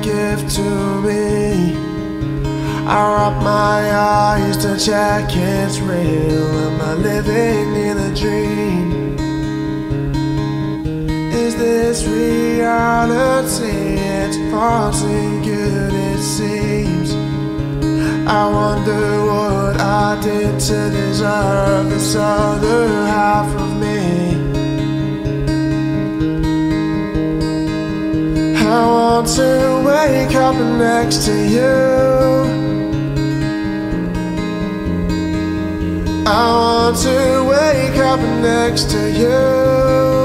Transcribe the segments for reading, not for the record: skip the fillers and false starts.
gift to me. I rub my eyes to check it's real. Am I living in a dream? Is this reality? It's false and good it seems. I wonder what I did to deserve this other half of me. I want to wake up next to you. I want to wake up next to you.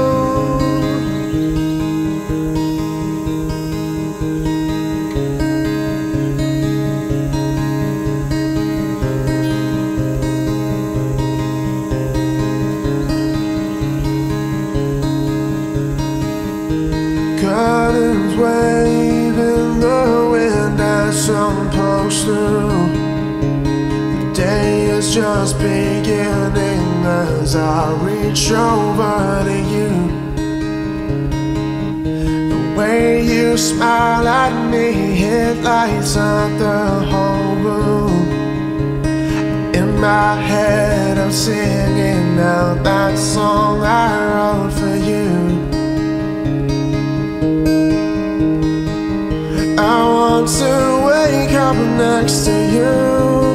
Curtains wave in the wind as I'm supposed to. The day is just beginning as I reach over to you. The way you smile at me, it lights up the whole room. In my head I'm singing out that song I wrote for you. I want to wake up next to you.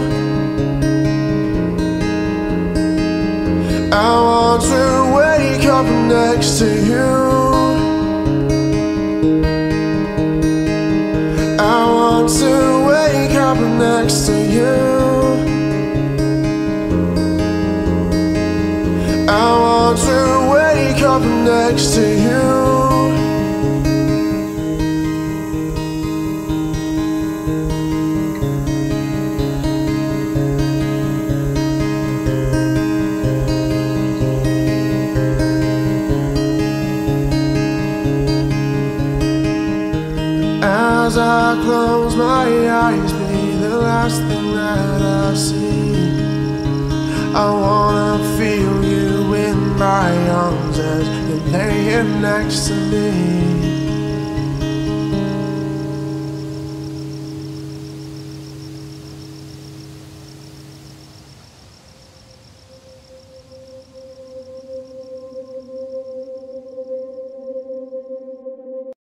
I want to wake up next to you. I want to wake up next to you. I want to wake up next to you. As I close my eyes, be the last thing that I see. I wanna feel you in my arms as you're laying next to me.